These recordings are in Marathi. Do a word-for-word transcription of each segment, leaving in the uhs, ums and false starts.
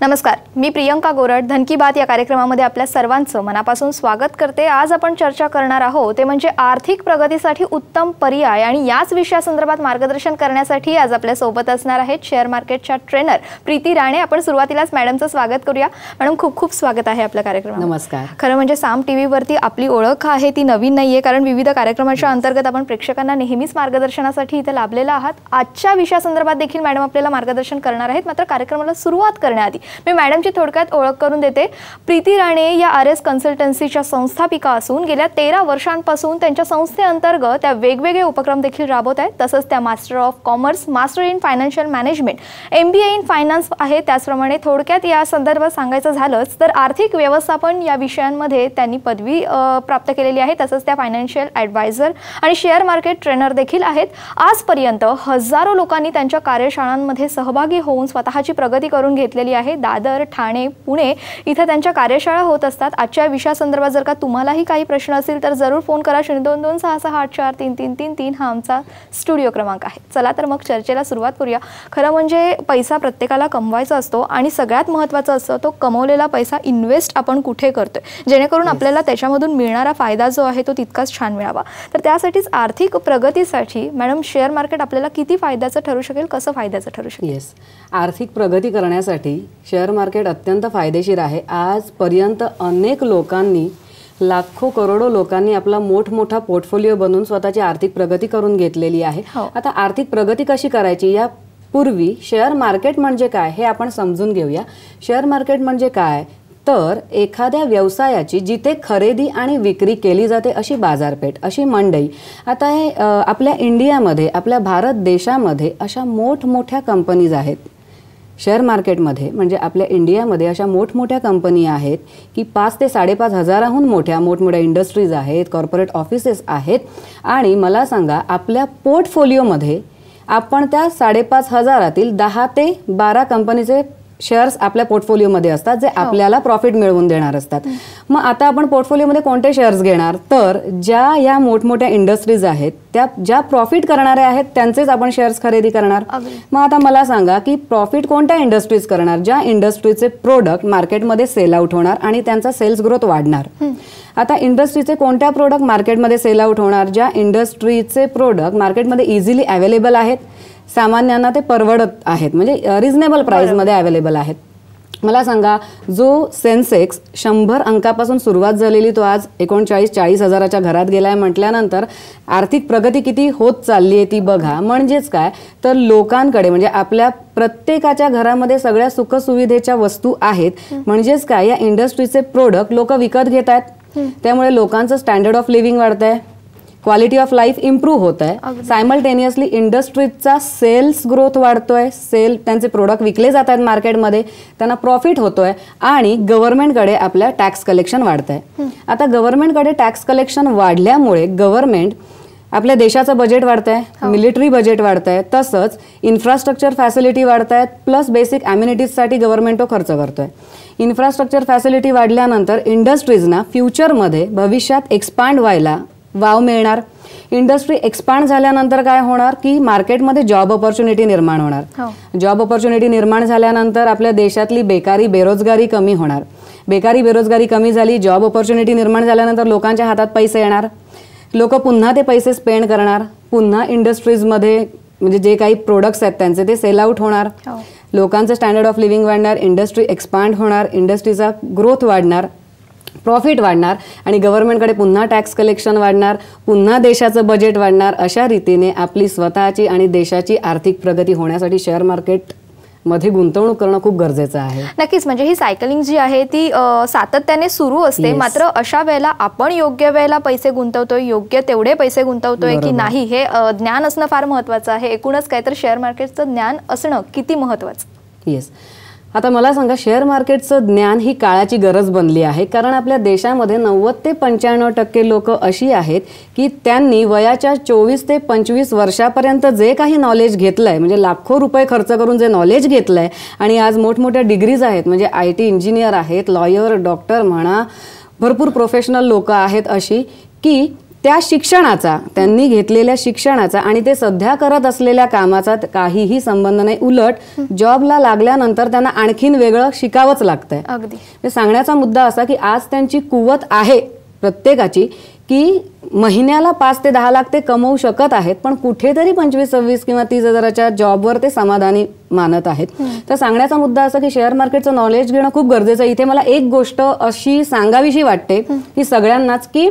नमस्कार, मी प्रियंका गोरड धन की बात या कार्यक्रमामध्ये आपल्या सर्वांचं मनापासून स्वागत करते। आज आपण चर्चा करणार आहोत ते म्हणजे आर्थिक प्रगतीसाठी उत्तम पर्याय, आणि याच विषयासंदर्भात मार्गदर्शन करण्यासाठी आज आपल्या सोबत असणार आहेत शेअर मार्केटच्या ट्रेनर प्रीती राणे। आपण सुरुवातीलाच मॅडमचं स्वागत करूया। मॅडम, खूप खूप स्वागत आहे आपल्या कार्यक्रमात। नमस्कार। खरं म्हणजे साम टीव्ही वरती आपली ओळख आहे ती नवीन नाहीये, कारण विविध कार्यक्रमाच्या अंतर्गत आपण प्रेक्षकांना नेहमीच मार्गदर्शनासाठी इथे लाभलेला आहात। आजच्या विषयासंदर्भात देखील मॅडम आपल्याला मार्गदर्शन करणार आहेत। मात्र कार्यक्रमाला सुरुवात करण्याआधी मी मॅडमची थोडक्यात ओळख करून देते। प्रीती राणे या आर एस कन्सल्टन्सीच्या संस्थापिका असून गेल्या तेरा वर्षांपासून त्यांच्या संस्थेअंतर्गत त्या वेगवेगळे उपक्रम देखील राबवत आहेत। तसंच त्या master of commerce, master in financial management, M B A in finance आहे। त्याचप्रमाणे थोडक्यात या संदर्भात सांगायचं झालंच तर आर्थिक व्यवस्थापन या विषयांमध्ये त्यांनी पदवी प्राप्त केलेली आहे। तसंच त्या फायनान्शियल ॲडवायझर आणि शेअर मार्केट ट्रेनर देखील आहेत। आजपर्यंत हजारो लोकांनी त्यांच्या कार्यशाळांमध्ये सहभागी होऊन स्वतःची प्रगती करून घेतलेली आहे। दादर, ठाणे, पुणे इथे त्यांच्या कार्यशाळा होत असतात। आजच्या विषयासंदर्भात जर का तुम्हालाही काही प्रश्न असतील तर जरूर फोन करा। शून्य दोन दोन सहा सहा आठ चार तीन तीन तीन तीन हा आमचा स्टुडिओ क्रमांक आहे। चला तर मग चर्चेला सुरुवात करूया। खरं म्हणजे पैसा प्रत्येकाला कमवायचा असतो आणि सगळ्यात महत्त्वाचं असतं तो कमवलेला पैसा इन्व्हेस्ट आपण कुठे करतोय, जेणेकरून आपल्याला त्याच्यामधून मिळणारा फायदा जो आहे तो तितकाच छान मिळावा। तर त्यासाठीच आर्थिक प्रगतीसाठी मॅडम शेअर मार्केट आपल्याला किती फायद्याचं ठरू शकेल, कसं फायद्याचं ठरू शकेल? येस, आर्थिक प्रगती करण्यासाठी शेअर मार्केट अत्यंत फायदेशीर आहे। आजपर्यंत अनेक लोकांनी, लाखो करोडो लोकांनी आपला मोठमोठा पोर्टफोलिओ बनवून स्वतःची आर्थिक प्रगती करून घेतलेली आहे। आता आर्थिक प्रगती कशी करायची या पूर्वी शेअर मार्केट म्हणजे काय हे आपण समजून घेऊया। शेअर मार्केट म्हणजे काय तर एखाद्या व्यवसायाची जिथे खरेदी आणि विक्री केली जाते अशी बाजारपेठ, अशी मंडई। आता हे आपल्या इंडियामध्ये, आपल्या भारत देशामध्ये अशा मोठमोठ्या कंपनीज आहेत शेअर मार्केटमध्ये। म्हणजे आपल्या इंडियामध्ये अशा मोठमोठ्या कंपनी आहेत की पाच ते साडेपाच हजाराहून मोठ्या मोठमोठ्या इंडस्ट्रीज आहेत, कॉर्पोरेट ऑफिसेस आहेत। आणि मला सांगा, आपल्या पोर्टफोलिओमध्ये आपण त्या साडेपाच हजारातील दहा ते बारा कंपनीचे शेअर्स आपल्या पोर्टफोलिओमध्ये असतात जे आपल्याला प्रॉफिट मिळवून देणार असतात। मग आता आपण पोर्टफोलिओमध्ये कोणते शेअर्स घेणार तर ज्या या मोठमोठ्या इंडस्ट्रीज आहेत त्या ज्या प्रॉफिट करणाऱ्या आहेत त्यांचेच आपण शेअर्स खरेदी करणार। मग आता मला सांगा की प्रॉफिट कोणत्या इंडस्ट्रीज करणार? ज्या इंडस्ट्रीचे प्रोडक्ट मार्केटमध्ये सेल आउट होणार आणि त्यांचा सेल्स ग्रोथ वाढणार। आता इंडस्ट्रीचे कोणत्या प्रोडक्ट मार्केटमध्ये सेल आउट होणार? ज्या इंडस्ट्रीचे प्रोडक्ट मार्केटमध्ये इझिली अवेलेबल आहेत, सामान्यांना ते परवडत आहेत, म्हणजे रिझनेबल प्राइसमध्ये अवेलेबल आहेत। मला सांगा, जो सेन्सेक्स शंभर अंकापासून सुरुवात झालेली तो आज एकोणचाळीस चाळीस हजाराच्या घरात गेलाय म्हटल्यानंतर आर्थिक प्रगती किती होत चालली आहे ती बघा। म्हणजेच काय तर लोकांकडे, म्हणजे आपल्या प्रत्येकाच्या घरामध्ये सगळ्या सुखसुविधेच्या वस्तू आहेत। म्हणजेच काय, या इंडस्ट्रीचे प्रोडक्ट लोक विकत घेत आहेत, त्यामुळे लोकांचं स्टँडर्ड ऑफ लिव्हिंग वाढतंय, क्वालिटी ऑफ लाईफ इम्प्रूव्ह होत आहे। सायमल्टेनियसली इंडस्ट्रीजचा सेल्स ग्रोथ वाढतोय, सेल त्यांचे प्रोडक्ट विकले जात आहेत मार्केटमध्ये, त्यांना प्रॉफिट होतोय आणि गव्हर्नमेंटकडे आपल्या टॅक्स कलेक्शन वाढत आहे। आता गव्हर्नमेंटकडे टॅक्स कलेक्शन वाढल्यामुळे गव्हर्नमेंट आपल्या देशाचं बजेट वाढत आहे, मिलिटरी बजेट वाढत आहे, तसंच इन्फ्रास्ट्रक्चर फॅसिलिटी वाढत आहेत, प्लस बेसिक ॲम्युनिटीजसाठी गव्हर्नमेंट तो खर्च करतोय। इन्फ्रास्ट्रक्चर फॅसिलिटी वाढल्यानंतर इंडस्ट्रीजना फ्युचरमध्ये भविष्यात एक्सपांड व्हायला वाव मिळणार। इंडस्ट्री एक्सपांड झाल्यानंतर काय होणार की मार्केटमध्ये जॉब ऑपॉर्च्युनिटी निर्माण होणार। जॉब ऑपॉर्च्युनिटी निर्माण झाल्यानंतर आपल्या देशातली बेकारी बेरोजगारी कमी होणार। बेकारी बेरोजगारी कमी झाली, जॉब ऑपॉर्च्युनिटी निर्माण झाल्यानंतर लोकांच्या हातात पैसे येणार, लोक पुन्हा ते पैसे स्पेंड करणार, पुन्हा इंडस्ट्रीजमध्ये म्हणजे जे काही प्रोडक्ट्स आहेत त्यांचे ते सेल आउट होणार, लोकांचं स्टँडर्ड ऑफ लिव्हिंग वाढणार, इंडस्ट्री एक्सपांड होणार, इंडस्ट्रीचा ग्रोथ वाढणार, प्रॉफिट वाढणार आणि गव्हर्नमेंटकडे पुन्हा टॅक्स कलेक्शन वाढणार, पुन्हा देशाचं बजेट वाढणार। अशा रीतीने आपली स्वतःची आणि देशाची आर्थिक प्रगती होण्यासाठी शेअर मार्केट मध्ये गुंतवणूक करणं खूप गरजेचं आहे। नक्कीच, म्हणजे ही सायकलिंग जी आहे ती सातत्याने सुरू असते। मात्र अशा वेळेला आपण योग्य वेळेला पैसे गुंतवतोय, योग्य तेवढे पैसे गुंतवतोय की नाही हे ज्ञान असणं फार महत्त्वाचं आहे। एकूणच काय तर शेअर मार्केटचं ज्ञान असणं किती महत्त्वाचं? येस, आता मला सांगा, शेअर मार्केटचं ज्ञान ही काळाची गरज बनली आहे, कारण आपल्या देशामध्ये नव्वद ते पंच्याण्णव टक्के लोक अशी आहेत की त्यांनी वयाच्या चोवीस ते पंचवीस वर्षापर्यंत जे काही नॉलेज घेतलंय, म्हणजे लाखो रुपये खर्च करून जे नॉलेज घेतलंय आणि आज मोठमोठ्या डिग्रीज आहेत, म्हणजे आय टी इंजिनियर आहेत, लॉयर, डॉक्टर म्हणा, भरपूर प्रोफेशनल लोक आहेत अशी की त्या शिक्षणाचा, त्यांनी घेतलेल्या शिक्षणाचा आणि ते सध्या करत असलेल्या कामाचा काहीही संबंध नाही. उलट जॉबला लागल्यानंतर त्यांना आणखीन वेगळं शिकावंच लागतंय. अगदी सांगण्याचा मुद्दा असा की आज त्यांची कुवत आहे प्रत्येकाची की महिन्याला पाच ते दहा लाख ते कमवू शकत आहेत, पण कुठेतरी पंचवीस सव्वीस किंवा तीस हजाराच्या जॉबवर ते समाधानी मानत आहेत. तर सांगण्याचा मुद्दा असा की शेअर मार्केटचं नॉलेज घेणं खूप गरजेचं आहे. इथे मला एक गोष्ट अशी सांगावीशी वाटते की सगळ्यांनाच की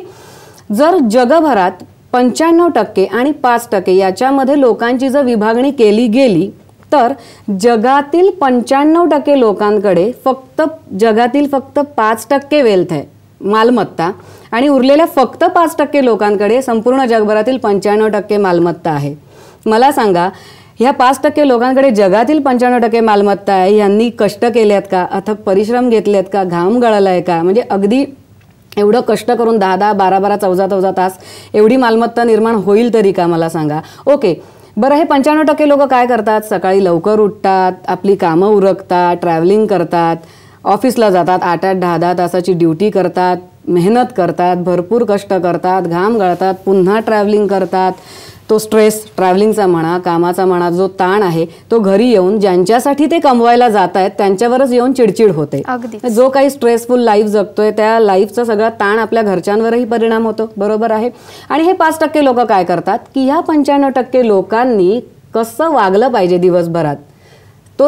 जर जगभरात पंच्याण्णव टक्के आणि पाच टक्के याच्यामध्ये लोकांची जर विभागणी केली गेली तर जगातील पंच्याण्णव टक्के लोकांकडे फक्त जगातील फक्त पाच टक्के वेल्थ आहे, मालमत्ता, आणि उरलेल्या फक्त पाच टक्के लोकांकडे संपूर्ण जगभरातील पंच्याण्णव टक्के मालमत्ता आहे. मला सांगा, ह्या पाच टक्के लोकांकडे जगातील पंच्याण्णव टक्के मालमत्ता आहे, यांनी कष्ट केलेत का, अथक परिश्रम घेतलेत का, घाम गळलाय का? म्हणजे अगदी एवढं कष्ट करून दहा दहा बारा बारा चौदा चौदा तास एवढी मालमत्ता निर्माण होईल तरी का? मला सांगा. ओके, बरं, हे पंच्याण्णव टक्के लोक काय करतात? सकाळी लवकर उठतात, आपली कामं उरकतात, ट्रॅव्हलिंग करतात, ऑफिसला जातात, आठ आठ दहा दहा तासाची ड्युटी करतात, मेहनत करतात, भरपूर कष्ट करतात, घाम गळतात, पुन्हा ट्रॅव्हलिंग करतात. तो स्ट्रेस ट्रॅव्हलिंगचा म्हणा, कामाचा म्हणा, जो ताण आहे तो घरी येऊन ज्यांच्यासाठी ते कमवायला जात आहेत त्यांच्यावरच येऊन चिडचिड होते. जो काही स्ट्रेसफुल लाईफ जगतोय त्या लाईफचा सगळा ताण आपल्या घरच्यांवरही परिणाम होतो. बरोबर आहे. आणि हे पाच टक्के लोक काय करतात की ह्या पंच्याण्णव टक्के लोकांनी कसं वागलं पाहिजे दिवसभरात, तो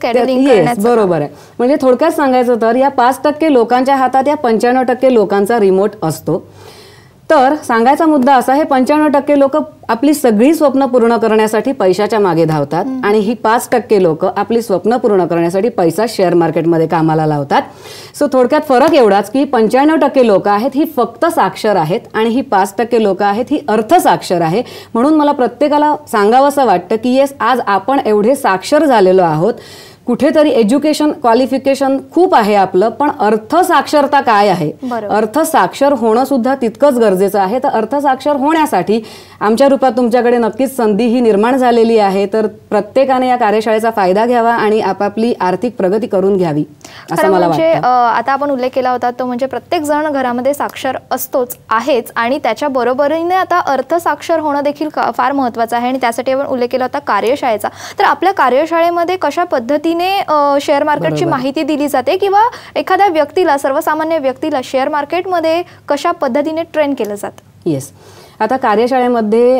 येस बरोबर आहे. म्हणजे थोडक्यात सांगायचं तर या पाच टक्के लोकांच्या हातात या पंच्याण्णव टक्के लोकांचा रिमोट असतो. तर सांगायचा मुद्दा असा, हे पंच्याण्णव टक्के लोक आपली सगळी स्वप्न पूर्ण करण्यासाठी पैशाच्या मागे धावतात आणि ही पाच टक्के लोक आपली स्वप्न पूर्ण करण्यासाठी पैसा शेअर मार्केटमध्ये कामाला लावतात. सो थोडक्यात फरक एवढाच की पंच्याण्णव टक्के लोक आहेत ही फक्त साक्षर आहेत आणि ही पाच टक्के लोक आहेत ही अर्थसाक्षर आहे. म्हणून मला प्रत्येकाला सांगावंसं वाटतं की येस, आज आपण एवढे साक्षर झालेलो आहोत, कुठेतरी एज्युकेशन क्वालिफिकेशन खूप आहे आपलं, पण अर्थसाक्षरता काय आहे? अर्थसाक्षर होणं सुद्धा तितकंच गरजेचं आहे. तर अर्थसाक्षर होण्यासाठी आमच्या रूपात तुमच्याकडे नक्कीच संधी ही निर्माण झालेली आहे. तर प्रत्येकाने या कार्यशाळेचा फायदा घ्यावा आणि आपापली आर्थिक प्रगती करून घ्यावी असं मला वाटतं. आता आपण उल्लेख केला होता तो म्हणजे प्रत्येक जण घरामध्ये साक्षर असतोच आहेच आणि त्याच्या बरोबरीने आता अर्थसाक्षर होणं देखील फार महत्त्वाचं आहे आणि त्यासाठी आपण उल्लेख केला होता कार्यशाळेचा. तर आपल्या कार्यशाळेमध्ये कशा पद्धतीने शेअर मार्केटची माहिती दिली जाते किंवा एखाद्या व्यक्तीला, सर्वसामान्य व्यक्तीला शेअर मार्केटमध्ये कशा पद्धतीने ट्रेन केलं जातं? येस, आता कार्यशाळेमध्ये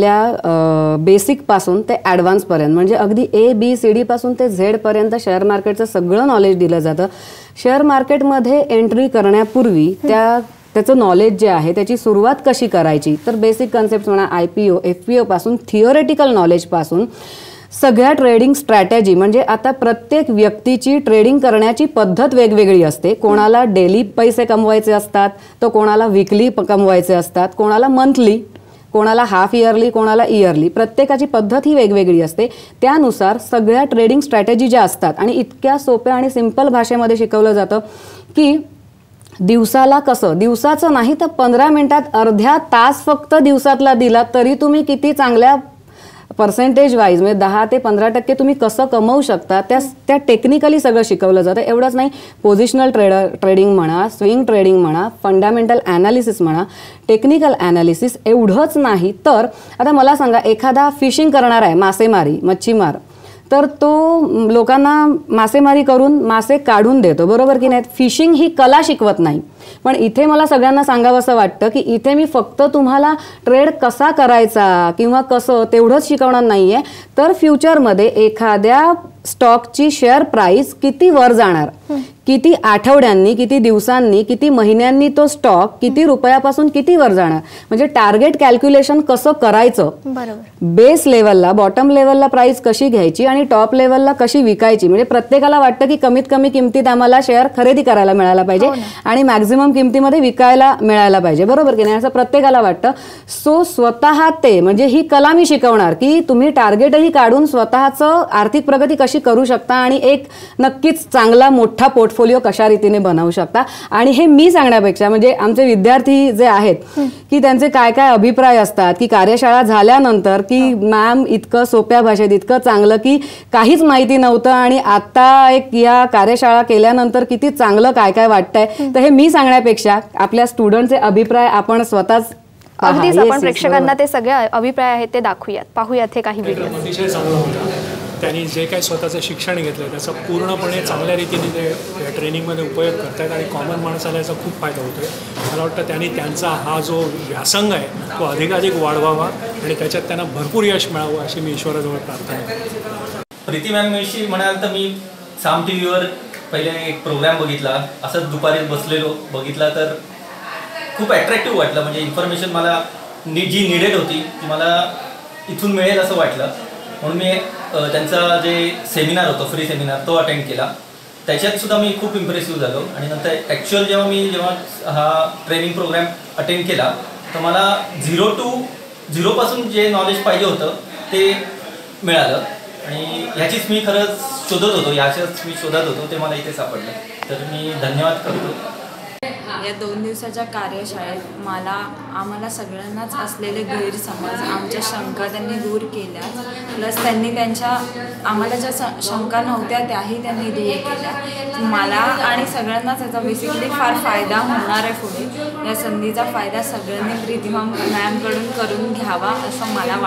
आपल्या बेसिक पासून ते ॲडव्हान्स पर्यंत म्हणजे अगदी ए बी सी डी पासून ते झेड पर्यंत शेअर मार्केटचं सगळं नॉलेज दिलं जातं. शेअर मार्केटमध्ये एंट्री करण्यापूर्वी त्या त्याचं नॉलेज जे आहे त्याची सुरुवात कशी करायची, तर बेसिक कन्सेप्ट म्हणा, I P O F P O पासून थिओरेटिकल नॉलेज पासून सगळ्या ट्रेडिंग स्ट्रॅटेजी, म्हणजे आता प्रत्येक व्यक्तीची ट्रेडिंग करण्याची पद्धत वेगवेगळी असते. कोणाला डेली पैसे कमवायचे असतात, तर कोणाला विकली कमवायचे असतात, कोणाला मंथली, कोणाला हाफ इयरली, कोणाला इयरली. प्रत्येकाची पद्धत ही वेगवेगळी असते. त्यानुसार सगळ्या ट्रेडिंग स्ट्रॅटेजी ज्या असतात आणि इतक्या सोप्या आणि सिंपल भाषेमध्ये शिकवलं जातं की दिवसाला कसं, दिवसाचं नाही तर पंधरा मिनिटात अर्ध्या तास फक्त दिवसातला दिला तरी तुम्ही किती चांगल्या पर्सेंटेज वाईज म्हणजे दहा ते पंधरा टक्के तुम्ही कसं कमवू शकता त्या त्या टेक्निकली सगळं शिकवलं जातं. एवढंच नाही, पोझिशनल ट्रेडर ट्रेडिंग म्हणा, स्विंग ट्रेडिंग म्हणा, फंडामेंटल ॲनालिसिस म्हणा, टेक्निकल ॲनालिसिस, एवढंच नाही तर आता मला सांगा, एखादा फिशिंग करणार आहे, मासेमारी, मच्छीमार, तर तो लोकांना मासेमारी करून मासे काढून देतो, बरोबर की नाही? फिशिंग ही कला शिकवत नाही. पण इथे मला सगळ्यांना सांगावंसं वाटतं की इथे मी फक्त तुम्हाला ट्रेड कसा करायचा किंवा कसं तेवढंच शिकवणार नाहीये, तर फ्युचरमध्ये एखाद्या स्टॉकची शेअर प्राइस किती वर जाणार, किती आठवड्यांनी, किती दिवसांनी, किती महिन्यांनी तो स्टॉक किती रुपयापासून किती वर जाणार, म्हणजे टार्गेट कॅल्क्युलेशन कसं करायचं, बेस लेवलला, बॉटम लेवलला प्राइस कशी घ्यायची आणि टॉप लेवलला कशी विकायची. म्हणजे प्रत्येकाला वाटतं की कमीत कमी किमतीत आम्हाला शेअर खरेदी करायला मिळायला पाहिजे आणि मॅक्झिमम किमतीमध्ये विकायला मिळायला पाहिजे, बरोबर की नाही? असं प्रत्येकाला वाटतं. सो स्वतः ते म्हणजे ही कला मी शिकवणार की तुम्ही टार्गेटही काढून स्वतःचं आर्थिक प्रगती कशी करू शकता आणि एक नक्कीच चांगला मोठा पोर्टफोलिओ कशा रीतीने बनवू शकता. आणि हे मी सांगण्यापेक्षा म्हणजे आमचे विद्यार्थी जे आहेत की त्यांचे काय काय अभिप्राय असतात की कार्यशाळा झाल्यानंतर की मॅम इतकं सोप्या भाषेत, इतकं चांगलं की काहीच माहिती नव्हतं आणि आता एक या कार्यशाळा केल्यानंतर किती चांगलं काय काय वाटतंय. तर हे मी सांगण्यापेक्षा आपल्या स्टुडंटचे अभिप्राय आपण स्वतःच अगदीच आपण प्रेक्षकांना ते सगळे अभिप्राय आहेत ते दाखवूयात, पाहूयात हे काही व्हिडिओ. अतिशय चांगला होता. त्यांनी जे काही स्वतःचं शिक्षण घेतलं त्याचा पूर्णपणे चांगल्या रीतीने ते या ट्रेनिंगमध्ये उपयोग करत आहेत आणि कॉमन माणसाला याचा खूप फायदा होतो आहे. मला वाटतं त्यांनी त्यांचा हा जो व्यासंग आहे तो अधिकाधिक वाढवावा आणि त्याच्यात त्यांना भरपूर यश मिळावं अशी मी ईश्वराजवळ प्रार्थना करतो. प्रीती मॅमविषयी म्हणाल तर मी साम टी व्हीवर पहिले एक प्रोग्राम बघितला, असंच दुपारी बसलेलो बघितला तर खूप ॲट्रॅक्टिव्ह वाटलं. म्हणजे इन्फॉर्मेशन मला नी जी निडेड होती ती मला इथून मिळेल असं वाटलं. म्हणून मी त्यांचा जे सेमिनार होतं, फ्री सेमिनार, तो अटेंड केला. त्याच्यातसुद्धा मी खूप इम्प्रेसिव्ह झालो आणि नंतर ॲक्च्युअल जेव्हा मी जेव्हा हा ट्रेनिंग प्रोग्राम अटेंड केला तर मला झिरो टू झिरोपासून जे नॉलेज पाहिजे होतं ते मिळालं आणि ह्याचीच मी खरंच शोधत होतो, ह्याच्याच मी शोधत होतो, ते मला इथे सापडलं. तर मी धन्यवाद करतो. या दोन दिवसाच्या कार्यशाळेत मला आम्हाला सगळ्यांनाच असलेले गैरसमज, आमच्या शंका त्यांनी दूर केल्या. प्लस त्यांनी त्यांच्या आम्हाला ज्या शंका नव्हत्या त्याही त्यांनी दूर केल्या. मला आणि सगळ्यांनाच याचा बेसिकली फार फायदा होणार आहे. पुढे या संधीचा फायदा सगळ्यांनी प्रीतिमा मॅमकडून करून घ्यावा असं मला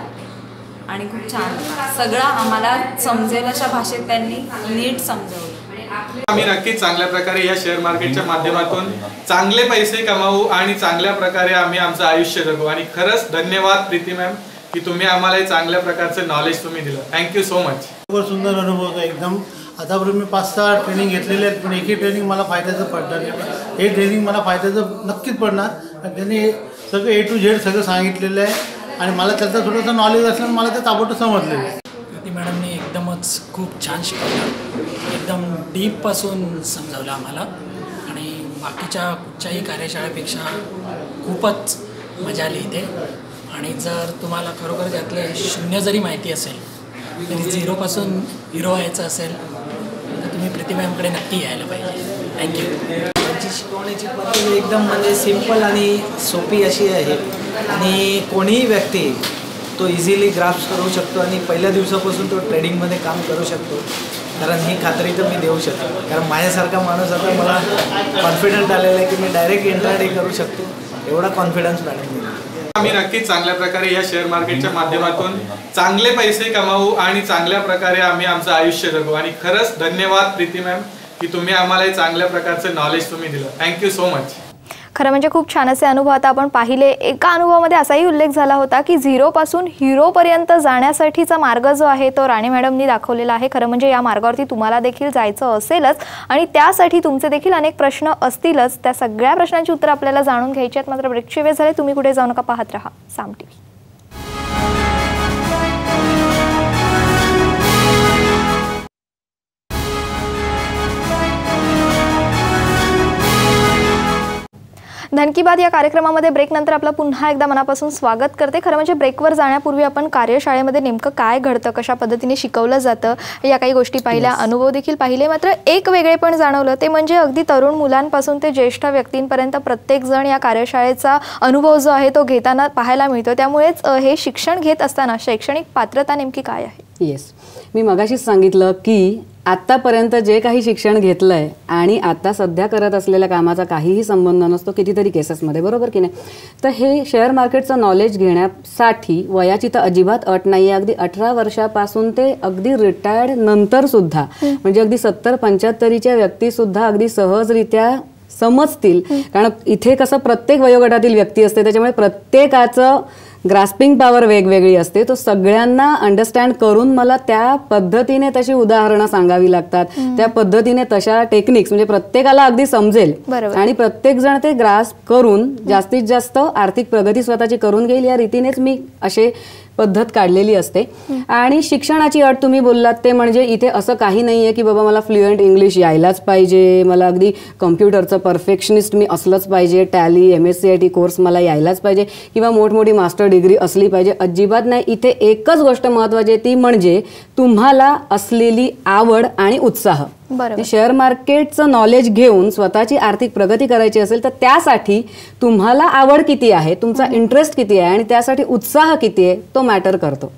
वाटतं आणि खूप छान सगळं आम्हाला समजेल अशा भाषेत त्यांनी नीट समजवलं. आम्ही नक्कीच चांगल्या प्रकारे या शेअर मार्केटच्या माध्यमातून चांगले पैसे कमावू आणि चांगल्या प्रकारे आम्ही आमचं आयुष्य जगू. आणि खरंच धन्यवाद प्रीती मॅम की तुम्ही आम्हाला चांगल्या प्रकारचं नॉलेज तुम्ही दिलं. Thank you so much. खूप सुंदर अनुभव होता एकदम. आतापर्यंत मी पाच सहा ट्रेनिंग घेतलेले आहेत पण एकही ट्रेनिंग मला फायद्याचं पडणार नाही. हे ट्रेनिंग मला फायद्याचं नक्कीच पडणार. त्यांनी सगळं ए टू झेड सगळं सांगितलेलं आहे आणि मला त्याचं थोडंसं नॉलेज असल्यानं मला ते ताबडतोब समजलेलं आहे. प्रीती मॅडमने एकदमच खूप छान शिकवलं, एकदम डीपपासून समजावलं आम्हाला आणि बाकीच्या कुठच्याही कार्यशाळेपेक्षा खूपच मजा आली इथे. आणि जर तुम्हाला खरोखर यातले शून्य जरी माहिती असेल तरी झिरोपासून हिरो व्हायचं असेल तर तुम्ही प्रीती मॅमकडे नक्की यायला पाहिजे. थँक्यू. त्यांची शिकवण्याची पद्धत एकदम म्हणजे सिम्पल आणि सोपी अशी आहे आणि कोणीही व्यक्ती तो इझिली ग्राफ्स करू शकतो आणि पहिल्या दिवसापासून तो ट्रेडिंगमध्ये काम करू शकतो. कारण ही खात्री तर मी देऊ शकतो, कारण माझ्यासारखा माणूस आता मला कॉन्फिडंट आलेला आहे की मी डायरेक्ट इंट्राडे करू शकतो. एवढा कॉन्फिडन्स मॅडम. आम्ही नक्कीच चांगल्या प्रकारे या शेअर मार्केटच्या माध्यमातून चांगले पैसे कमावू आणि चांगल्या प्रकारे आम्ही आमचं आयुष्य जगू. आणि खरंच धन्यवाद प्रीती मॅम की तुम्ही आम्हाला चांगल्या प्रकारचं नॉलेज तुम्ही दिलं. Thank you so much. खरं म्हणजे खूप छान असे अनुभव आता आपण पाहिले. एका अनुभवामध्ये असाही उल्लेख झाला होता की झिरोपासून हिरोपर्यंत जाण्यासाठीचा मार्ग जो आहे तो राणे मॅडमनी दाखवलेला आहे. खरं म्हणजे या मार्गावरती तुम्हाला देखील जायचं असेलच आणि त्यासाठी तुमचे देखील अनेक प्रश्न असतीलच. त्या सगळ्या प्रश्नांची उत्तर आपल्याला जाणून घ्यायची आहेत. मात्र ब्रेकची वेळ झाली. तुम्ही कुठे जाऊ नका, पाहत राहा साम टीव्ही. धन की बात या कार्यक्रमामध्ये ब्रेकनंतर आपलं पुन्हा एकदा मनापासून स्वागत करते. खरं म्हणजे ब्रेकवर जाण्यापूर्वी आपण कार्यशाळेमध्ये नेमकं काय घडतं, कशा पद्धतीने शिकवलं जातं या काही गोष्टी पाहिल्या, अनुभव देखील पाहिले. मात्र एक वेगळेपण जाणवलं ते म्हणजे अगदी तरुण मुलांपासून ते ज्येष्ठ व्यक्तींपर्यंत प्रत्येकजण या कार्यशाळेचा अनुभव जो आहे तो घेताना पाहायला मिळतो. त्यामुळेच हे शिक्षण घेत असताना शैक्षणिक पात्रता नेमकी काय आहे? येस, मी मगाशीच सांगितलं की आत्तापर्यंत जे काही शिक्षण घेतलं आहे आणि आता सध्या करत असलेल्या कामाचा काहीही संबंध नसतो कितीतरी केसेसमध्ये, बरोबर की नाही. तर हे शेअर मार्केटचं नॉलेज घेण्यासाठी वयाची तर अजिबात अट नाही आहे. अगदी अठरा वर्षापासून ते अगदी रिटायर्ड नंतरसुद्धा म्हणजे अगदी सत्तर पंच्याहत्तरीच्या व्यक्तीसुद्धा अगदी सहजरित्या समजतील. कारण इथे कसं प्रत्येक वयोगटातील व्यक्ती असते त्याच्यामुळे प्रत्येकाचं ग्रास्पिंग पॉवर वेगवेगळी असते. तो सगळ्यांना अंडरस्टँड करून मला त्या पद्धतीने तशी उदाहरणं सांगावी लागतात, त्या पद्धतीने तशा टेक्निक्स म्हणजे प्रत्येकाला अगदी समजेल आणि प्रत्येक जण ते ग्रास्प करून जास्तीत जास्त आर्थिक प्रगती स्वतःची करून घेईल या रीतीनेच मी असे पद्धत काढलेली असते. आणि शिक्षणाची अट तुम्ही बोललात ते म्हणजे इथे असं काही नाही आहे की बाबा मला फ्लुएंट इंग्लिश यायलाच पाहिजे, मला अगदी कम्प्युटरचं परफेक्शनिस्ट मी असलंच पाहिजे, Tally M S C I T course मला यायलाच पाहिजे किंवा मोठमोठी मास्टर डिग्री असली पाहिजे, अजिबात नाही. इथे एकच गोष्ट महत्त्वाची आहे ती म्हणजे तुम्हाला असलेली आवड आणि उत्साह. शेअर मार्केटचं नॉलेज घेऊन स्वतःची आर्थिक प्रगती करायची असेल तर त्यासाठी तुम्हाला आवड किती आहे, तुमचा इंटरेस्ट किती आहे आणि त्यासाठी उत्साह किती आहे तो मॅटर करतो.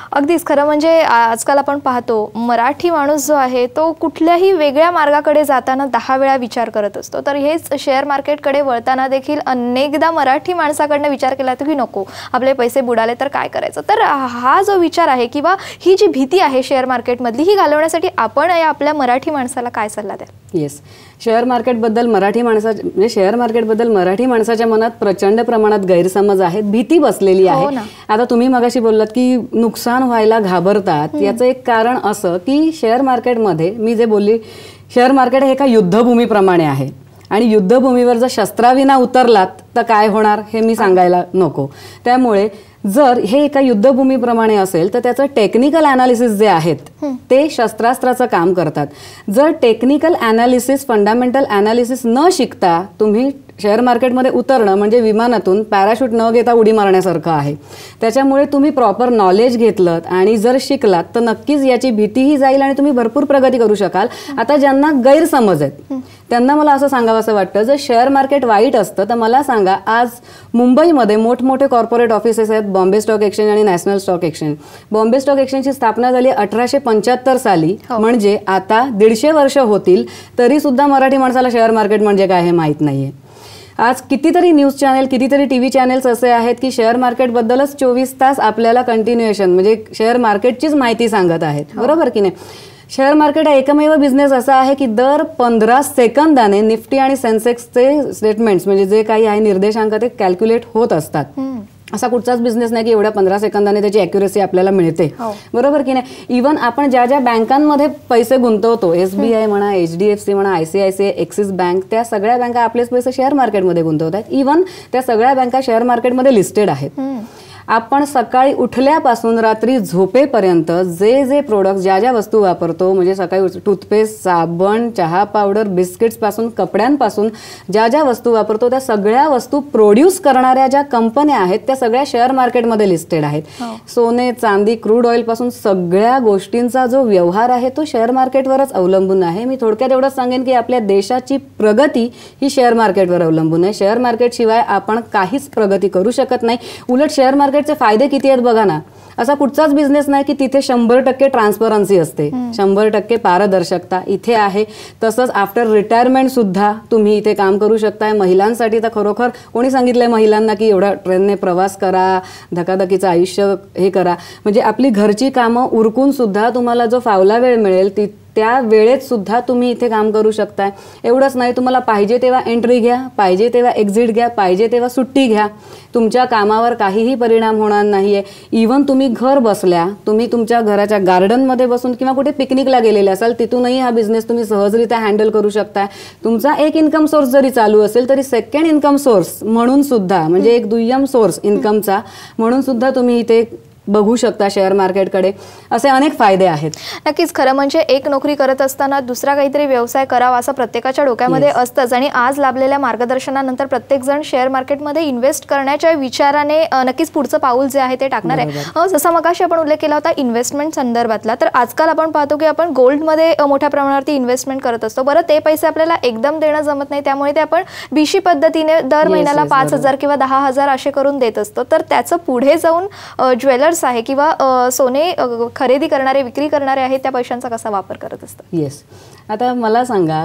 अगदीच खरं म्हणजे आजकाल आपण पाहतो मराठी माणूस जो आहे तो कुठल्याही वेगळ्या मार्गाकडे जाताना दहा वेळा विचार करत असतो. तर हेच शेअर मार्केटकडे वळताना देखील अनेकदा मराठी माणसाकडनं विचार केला की नको आपले पैसे बुडाले तर काय करायचं. तर हा जो विचार आहे किंवा ही जी भीती आहे शेअर मार्केटमधली ही घालवण्यासाठी आपण या आपल्या मराठी माणसाला काय सल्ला द्याल? येस, शेअर मार्केटबद्दल मराठी माणसा म्हणजे शेअर मार्केटबद्दल मराठी माणसाच्या मनात प्रचंड प्रमाणात गैरसमज आहेत, भीती बसलेली आहे. आता तुम्ही मगाशी बोललात की नुकसान व्हायला घाबरतात. याचं एक कारण असं की शेअर मार्केटमध्ये मी जे बोलली, शेअर मार्केट हे एका युद्धभूमीप्रमाणे आहे आणि युद्धभूमीवर जर शस्त्राविना उतरलात तर काय होणार हे मी सांगायला नको. त्यामुळे जर हे एका युद्धभूमीप्रमाणे असेल तर त्याचं टेक्निकल ॲनालिसिस जे आहेत ते शस्त्रास्त्राचं काम करतात. जर टेक्निकल ॲनालिसिस, फंडामेंटल ॲनालिसिस न शिकता तुम्ही शेअर मार्केटमध्ये उतरणं म्हणजे विमानातून पॅराशूट न घेता उडी मारण्यासारखं आहे. त्याच्यामुळे तुम्ही प्रॉपर नॉलेज घेतलं आणि जर शिकलात तर नक्कीच याची भीतीही जाईल आणि तुम्ही भरपूर प्रगती करू शकाल. आता ज्यांना गैरसमज आहेत त्यांना मला असं सांगावंसं वाटतं, जर शेअर मार्केट वाईट असतं तर मला सांगा, आज मुंबईमध्ये मोठमोठे कॉर्पोरेट ऑफिसेस आहेत, बॉम्बे स्टॉक एक्सचेंज आणि national stock exchange. Bombay stock एक्सचेंजची स्थापना झाली अठराशे पंच्याहत्तर साली, म्हणजे आता दीडशे वर्ष होतील तरी सुद्धा मराठी माणसाला शेअर मार्केट म्हणजे काय हे माहीत नाहीये. आज कितीतरी न्यूज चॅनल, कितीतरी टी व्ही चॅनल्स असे आहेत की शेअर मार्केटबद्दलच चोवीस तास आपल्याला कंटिन्युएशन म्हणजे शेअर मार्केटचीच माहिती सांगत आहेत, बरोबर की नाही. शेअर मार्केट हा एकमेव बिझनेस असा आहे की दर पंधरा सेकंदाने निफ्टी आणि सेन्सेक्सचे स्टेटमेंट्स म्हणजे जे काही आहे निर्देशांक ते कॅल्क्युलेट होत असतात. असा कुठचाच बिझनेस नाही की एवढ्या पंधरा सेकंदाने त्याची अॅक्युरेसी आपल्याला मिळते, बरोबर की नाही. इव्हन आपण ज्या ज्या बँकांमध्ये पैसे गुंतवतो, एसबीआय म्हणा, एचडीएफसी म्हणा, आयसीआयसीआय, एक्सिस बँक, त्या सगळ्या बँका आपलेच पैसे शेअर मार्केटमध्ये गुंतवतात. इव्हन त्या सगळ्या बँका शेअर मार्केटमध्ये लिस्टेड आहेत. आपण सकाळी उठल्यापासून रात्री झोपेपर्यंत जे जे प्रोडक्ट, ज्या ज्या वस्तू वापरतो, म्हणजे सकाळी टूथपेस्ट, साबण, चहा पावडर, बिस्किट्सपासून कपड्यांपासून ज्या ज्या वस्तू वापरतो त्या सगळ्या वस्तू प्रोड्यूस करणाऱ्या ज्या कंपन्या आहेत त्या सगळ्या शेअर मार्केटमध्ये लिस्टेड आहेत. सोने, चांदी, क्रूड ऑइल पासून सगळ्या गोष्टींचा जो व्यवहार आहे तो शेअर मार्केटवरच अवलंबून आहे. मी थोडक्यात एवढंच सांगेन की आपल्या देशाची प्रगती ही शेअर मार्केटवर अवलंबून आहे. शेअर मार्केटशिवाय आपण काहीच प्रगती करू शकत नाही. उलट शेअर मार्केट चे फायदे किती आहेत बघा ना. असा कुठचाच बिझनेस नाही की तिथे शंभर टक्के ट्रान्सपरन्सी असते, शंभर टक्के पारदर्शकता इथे आहे. तसंच आफ्टर रिटायरमेंट सुद्धा तुम्ही इथे काम करू शकताय. महिलांसाठी तर खरोखर कोणी सांगितलंय महिलांना की एवढा ट्रेनने प्रवास करा, धकाधकीचं आयुष्य हे करा. म्हणजे आपली घरची कामं उरकून सुद्धा तुम्हाला जो फावला वेळ मिळेल ती त्या वेळेत सुद्धा तुम्ही इथे काम करू शकताय. एवढंच नाही, तुम्हाला पाहिजे तेव्हा एंट्री घ्या, पाहिजे तेव्हा एक्झिट घ्या, पाहिजे तेव्हा सुट्टी घ्या. तुमच्या कामावर काहीही परिणाम होणार नाहीये. इव्हन तुम्ही घर बसल्या, तुम्ही तुमच्या घराच्या गार्डनमध्ये बसून किंवा कुठे पिकनिकला गेलेले असाल तिथूनही हा बिझनेस तुम्ही सहजरित्या हँडल करू शकताय. तुमचा एक इन्कम सोर्स जरी चालू असेल तरी सेकंड इन्कम सोर्स म्हणून सुद्धा, म्हणजे एक दुय्यम सोर्स इन्कमचा म्हणून सुद्धा तुम्ही इथे बघू शकता शेअर मार्केटकडे. असे अनेक फायदे आहेत. नक्कीच खरं म्हणजे एक नोकरी करत असताना दुसरा काहीतरी व्यवसाय करावा असं प्रत्येकाच्या डोक्यामध्ये असतंच. आणि आज लाभलेल्या मार्गदर्शनानंतर प्रत्येक जण शेअर मार्केटमध्ये इन्व्हेस्ट करण्याच्या विचाराने नक्कीच पुढचं पाऊल जे आहे ते टाकणार आहे. जसं मगाशी आपण उल्लेख केला होता इन्व्हेस्टमेंट संदर्भातला, तर आजकाल आपण पाहतो की आपण गोल्डमध्ये मोठ्या प्रमाणावरती इन्व्हेस्टमेंट करत असतो. बरं, ते पैसे आपल्याला एकदम देणं जमत नाही, त्यामुळे ते आपण बिशी पद्धतीने दर महिन्याला पाच हजार किंवा दहा हजार असे करून देत असतो. तर त्याचं पुढे जाऊन ज्वेलर्स आहे किंवा सोने खरेदी करणारे, विक्री करणारे आहेत त्या पैशांचा कसा वापर करत असतात? येस, आता मला सांगा,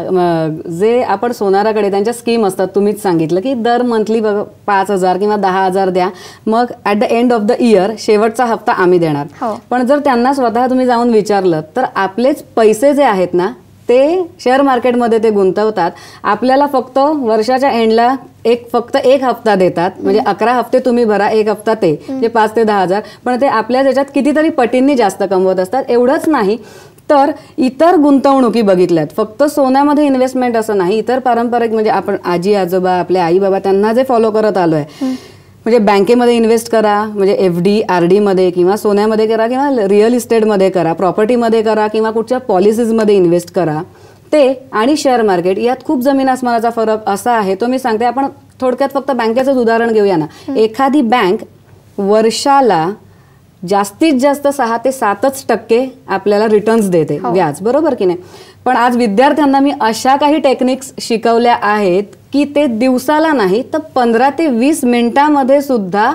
जे आपण सोनाराकडे त्यांच्या स्कीम असतात, तुम्हीच सांगितलं की दर मंथली पाच हजार किंवा दहा हजार द्या, मग at the end of the year शेवटचा हप्ता आम्ही देणार. पण जर त्यांना स्वतः तुम्ही जाऊन विचारलं तर आपलेच पैसे जे आहेत ना ते शेअर मार्केटमध्ये ते गुंतवतात. आपल्याला फक्त वर्षाच्या एंडला एक फक्त एक हप्ता देतात, म्हणजे अकरा हप्ते तुम्ही भरा, एक हप्ता ते म्हणजे पाच ते दहा हजार पण ते आपल्या त्याच्यात कितीतरी पटींनी जास्त कमवत असतात. एवढंच नाही तर इतर गुंतवणुकी बघितल्यात, फक्त सोन्यामध्ये इन्व्हेस्टमेंट असं नाही, इतर पारंपरिक म्हणजे आपण आजी आजोबा, आपले आई बाबा त्यांना जे फॉलो करत आलोय, म्हणजे बँकेमध्ये इन्व्हेस्ट करा, म्हणजे एफ डी आर डीमध्ये किंवा सोन्यामध्ये करा किंवा रिअल इस्टेटमध्ये करा, प्रॉपर्टीमध्ये करा किंवा कुठच्या पॉलिसीजमध्ये इन्व्हेस्ट करा, ते आणि शेअर मार्केट यात खूप जमीन आसमानाचा फरक असा आहे तो मी सांगते. आपण थोडक्यात फक्त बँकेचंच उदाहरण घेऊया ना. एखादी बँक वर्षाला जास्तीत जास्त सहा ते सातच टक्के आपल्याला रिटर्न्स देते व्याज, बरोबर की नाही. पण आज विद्यार्थ्यांना मी अशा काही टेक्निक्स शिकवल्या आहेत की ते दिवसाला नाही तर पंधरा ते वीस मिनिटांमध्ये सुद्धा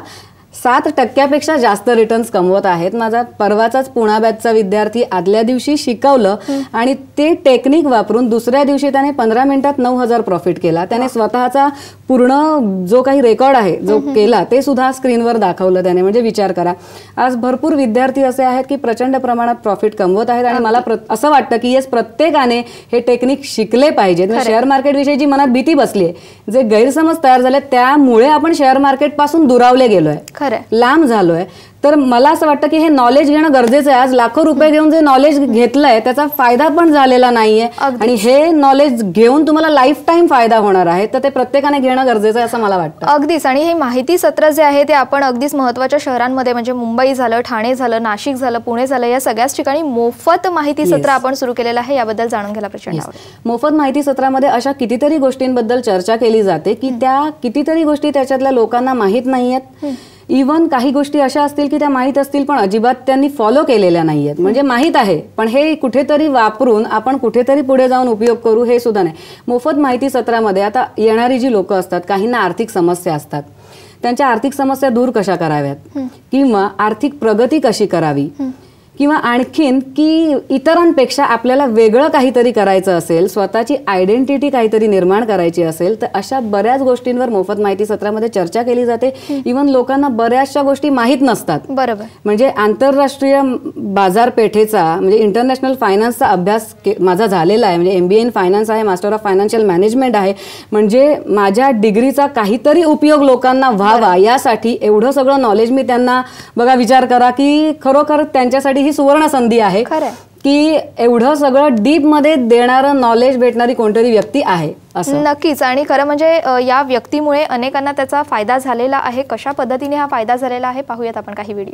सात टक्क्यापेक्षा जास्त रिटर्न्स कमवत आहेत. माझा परवाचाच पुणा बॅचचा विद्यार्थी आदल्या दिवशी शिकवलं आणि ते टेक्निक वापरून दुसऱ्या दिवशी त्याने पंधरा मिनिटात नऊ हजार प्रॉफिट केला. त्याने स्वतःचा पूर्ण जो काही रेकॉर्ड आहे जो केला ते सुद्धा स्क्रीनवर दाखवलं त्याने. म्हणजे विचार करा, आज भरपूर विद्यार्थी असे आहेत की प्रचंड प्रमाणात प्रॉफिट कमवत आहेत आणि मला असं वाटतं की येस प्रत्येकाने हे टेक्निक शिकले पाहिजेत. शेअर मार्केट विषयी जी मनात भीती बसली आहे, जे गैरसमज तयार झाले, त्यामुळे आपण शेअर मार्केट पासून दुरावले गेलोय, लांब झालोय. तर मला असं वाटतं की हे नॉलेज घेणं गरजेचं आहे. आज लाखो रुपये घेऊन जे नॉलेज घेतलंय त्याचा फायदा पण झालेला नाहीये आणि हे नॉलेज घेऊन तुम्हाला लाईफ टाईम फायदा होणार आहे, तर ते प्रत्येकाने घेणं गरजेचं आहे असं मला वाटतं. अगदीच. आणि हे माहिती सत्र जे आहे ते आपण अगदीच महत्त्वाच्या शहरांमध्ये म्हणजे मुंबई झालं, ठाणे झालं, नाशिक झालं, पुणे झालं, या सगळ्याच ठिकाणी मोफत माहिती सत्र आपण सुरू केलेलं आहे. याबद्दल जाणून घ्यायला प्रचंड आवडेल. मोफत माहिती सत्रामध्ये अशा कितीतरी गोष्टींबद्दल चर्चा केली जाते की त्या कितीतरी गोष्टी त्याच्यातल्या लोकांना माहीत नाहीयेत. इव्हन काही गोष्टी अशा असतील की त्या माहीत असतील पण अजिबात त्यांनी फॉलो केलेल्या नाहीयेत. म्हणजे माहीत आहे पण हे कुठेतरी वापरून आपण कुठेतरी पुढे जाऊन उपयोग करू हे सुद्धा नाही. मोफत माहिती सत्रामध्ये आता येणारी जी लोक असतात, काहींना आर्थिक समस्या असतात, त्यांच्या आर्थिक समस्या दूर कशा कराव्यात किंवा आर्थिक प्रगती कशी करावी किंवा आणखीन की इतरांपेक्षा आपल्याला वेगळं काहीतरी करायचं असेल, स्वतःची आयडेंटिटी काहीतरी निर्माण करायची असेल, तर अशा बऱ्याच गोष्टींवर मोफत माहिती सत्रामध्ये चर्चा केली जाते. इव्हन लोकांना बऱ्याचशा गोष्टी माहीत नसतात. बरोबर. म्हणजे आंतरराष्ट्रीय बाजारपेठेचा म्हणजे इंटरनॅशनल फायनान्सचा अभ्यास माझा झालेला आहे. म्हणजे एमबीए इन फायनान्स आहे, मास्टर ऑफ फायनान्शियल मॅनेजमेंट आहे. म्हणजे माझ्या डिग्रीचा काहीतरी उपयोग लोकांना व्हावा यासाठी एवढं सगळं नॉलेज मी त्यांना, बघा विचार करा की खरोखर त्यांच्यासाठी ही सुवर्ण संधी आहे की एवढं सगळं डीप मध्ये देणारं नॉलेज भेटणारी कोणतरी व्यक्ती आहे असं. नक्कीच. आणि खरं म्हणजे या व्यक्तीमुळे अनेकांना त्याचा फायदा झालेला आहे. कशा पद्धतीने हा फायदा झालेला आहे पाहूयात आपण काही व्हिडिओ.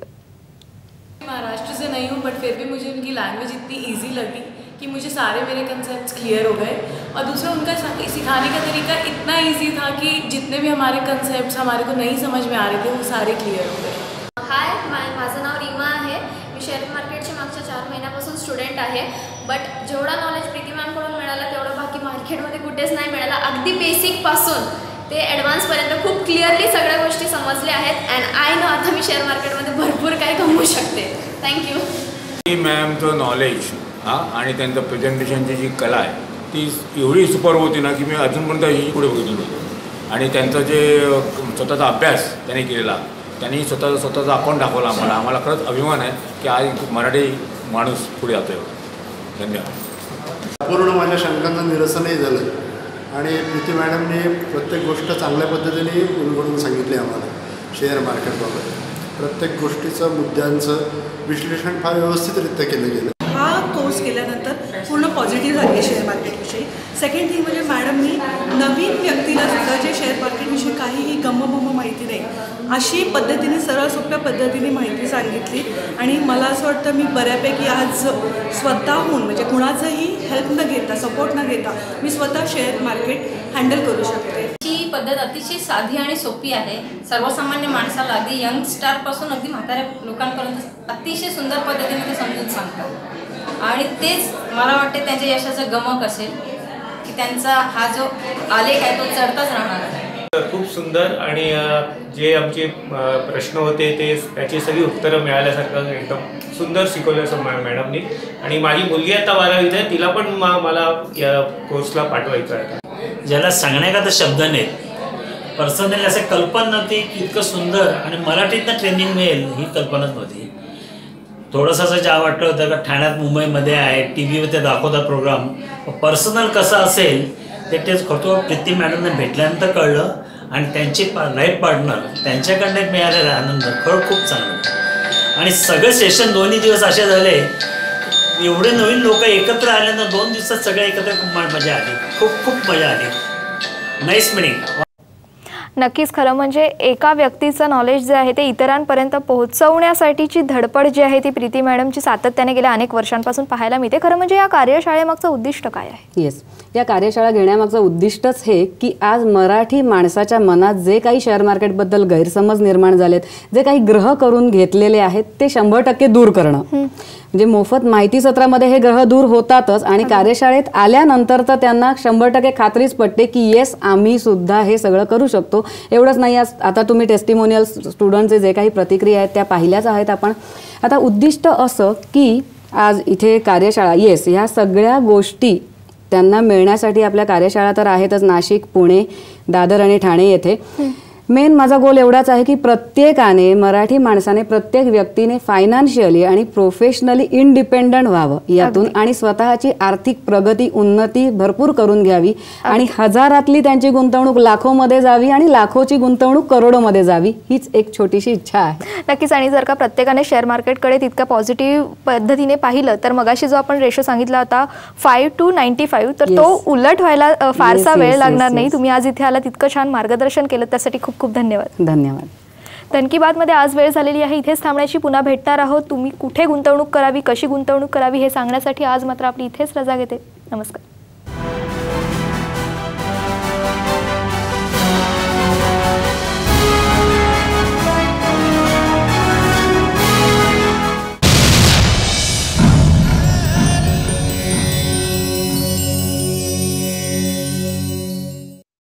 महाराष्ट्र से नहीं हूँ बट फिर भी मुझे उनकी लैंग्वेज इतनी ईजी लगी कि मुझे सारे मेरे कंसेप्ट्स क्लियर हो गए. और दूसरा उनका सिखाने का तरीका इतना ईजी था कि जितने भी हमारे कंसेप्ट्स हमारे को नहीं समझ में आ रहे थे वो सारे क्लियर हो गए. हाय, माझं नाव रीमा आहे. मी शेअर मार्केटचे मागच्या चार महिन्यापासून स्टुडंट आहे. बट जेवढा नॉलेज प्रीती मॅमकडून मिळाला तेवढं बाकी मार्केटमध्ये कुठेच नाही मिळाला. अगदी बेसिकपासून ते ॲडव्हान्सपर्यंत खूप क्लिअरली सगळ्या गोष्टी समजल्या आहेत. अँड आय नो आता मी शेअर मार्केटमध्ये भरपूर काही कमवू शकते. थँक्यू. मॅमचं नॉलेज हां आणि त्यांचं प्रेझेंटेशनची जी कला आहे ती एवढी सुपर होती ना की मी अजूनपर्यंत ही कुठे बघितली नव्हती. आणि त्यांचा जे स्वतःचा अभ्यास त्यांनी केलेला, त्यांनी स्वतःचा स्वतःचा अकाउंट दाखवला आम्हाला. आम्हाला खरंच अभिमान आहे की आज मराठी माणूस पुढे जातो आहे. धन्यवाद. पूर्ण माझ्या शंकांचं निरसनही झालं आणि प्रीती मॅडमने प्रत्येक गोष्ट चांगल्या पद्धतीने उलगडून सांगितली आम्हाला. शेअर मार्केटबाबत प्रत्येक गोष्टीचं मुद्द्यांचं विश्लेषण फार व्यवस्थितरित्या केलं गेलं. हा कोर्स केल्यानंतर पूर्ण पॉझिटिव्ह झाली आहे शेअर मार्केटविषयी. सेकंड थिंग म्हणजे मॅडमनी नवीन व्यक्तीला सुद्धा जे शेअर मार्केटविषयी काहीही गमबम माहिती नाही अशी पद्धतीने सरळ सोप्या पद्धतीने माहिती सांगितली. आणि मला असं वाटतं मी बऱ्यापैकी आज स्वतःहून म्हणजे कुणाचंही हेल्प न घेता, सपोर्ट न घेता मी स्वतः शेअर मार्केट हँडल करू शकते. ही पद्धत अतिशय साधी आणि सोपी आहे. सर्वसामान्य माणसाला अगदी यंगस्टारपासून अगदी म्हाताऱ्या लोकांपर्यंत अतिशय सुंदर पद्धतीने ते समजून सांगतात. आणि तेच मला वाटते त्यांच्या यशाचं गमक असेल की त्यांचा हा जो आलेख आहे तो चढताच राहणार आहे. खूप सुंदर आणि जे आमचे प्रश्न होते ते त्याची सगळी उत्तरं मिळाल्यासारखं एकदम सुंदर शिकवलं असं मॅडमनी. आणि माझी मुलगी आता बारावीत आहे, तिला पण मला या कोर्सला पाठवायचं आहे. ज्याला सांगण्याचा तर शब्द नाहीत. पर्सनली असं कल्पना नव्हती की इतकं सुंदर आणि मराठीतनं ट्रेनिंग मिळेल ही कल्पनाच नव्हती. थोडंसं असं ज्या वाटलं होतं का ठाण्यात मुंबईमध्ये आहे, टी व्हीवर ते दाखवतात प्रोग्राम, पर्सनल कसं असेल ते तेच करतो. प्रीती मॅडमने भेटल्यानंतर कळलं आणि त्यांची पा लाईफ पार्टनर त्यांच्याकडनं मिळालेला आनंद खरं खूप चांगला. आणि सगळे सेशन दोन्ही दिवस असे झाले, एवढे नवीन लोक एकत्र आल्यानंतर दोन दिवसात सगळे एकत्र खूप मजा आली, खूप खूप मजा आली. Nice meaning. नक्कीच. खरं म्हणजे एका व्यक्तीचं नॉलेज जे आहे ते इतरांपर्यंत पोहोचवण्यासाठीची धडपड जी आहे ती प्रीती मॅडमची सातत्याने गेल्या अनेक वर्षांपासून पाहायला मिळते. खरं म्हणजे या कार्यशाळेमागचं उद्दिष्ट काय आहे? येस, या कार्यशाळा घेण्यामागचं उद्दिष्टच हे की आज मराठी माणसाच्या मनात जे काही शेअर मार्केटबद्दल गैरसमज निर्माण झालेत, जे काही ग्रह करून घेतलेले आहेत ते शंभर टक्के दूर करणं. म्हणजे मोफत माहिती सत्रामध्ये हे ग्रह दूर होतातच आणि कार्यशाळेत आल्यानंतर तर त्यांना शंभर टक्के खात्रीच पटते की येस आम्ही सुद्धा हे सगळं करू शकतो. एवढंच नाही, आता तुम्ही टेस्टिमोनियल स्टुडंटचे जे काही प्रतिक्रिया आहेत त्या पाहिल्याच आहेत आपण. आता उद्दिष्ट असं की आज इथे कार्यशाळा, येस ह्या सगळ्या गोष्टी त्यांना मिळण्यासाठी आपल्या कार्यशाळा तर आहेतच नाशिक, पुणे, दादर आणि ठाणे येथे. मेन माझा गोल एवढाच आहे की प्रत्येकाने, मराठी माणसाने, प्रत्येक व्यक्तीने फायनान्शियली आणि प्रोफेशनली इंडिपेंडंट व्हावं यातून आणि स्वतःची आर्थिक प्रगती, उन्नती भरपूर करून घ्यावी आणि हजारातली त्यांची गुंतवणूक लाखोमध्ये जावी आणि लाखोची गुंतवणूक करोडोमध्ये जावी, हीच एक छोटीशी इच्छा आहे. नक्कीच. आणि जर का प्रत्येकाने शेअर मार्केटकडे तितक्या पॉझिटिव्ह पद्धतीने पाहिलं तर मगाशी जो आपण रेशो सांगितला होता फाईव्ह टू नाईन्टी फाईव्ह तर तो उलट व्हायला फारसा वेळ लागणार नाही. तुम्ही आज इथे आला, तितकं छान मार्गदर्शन केलं, त्यासाठी खूप खूप धन्यवाद. धन्यवाद. मन की बातमध्ये आज वेळ झालेली आहे, इथेच थांबण्याची. पुन्हा भेटणार आहोत. तुम्ही कुठे गुंतवणूक करावी, कशी गुंतवणूक करावी हे सांगण्यासाठी आज मात्र आपली इथेच रजा घेते. नमस्कार.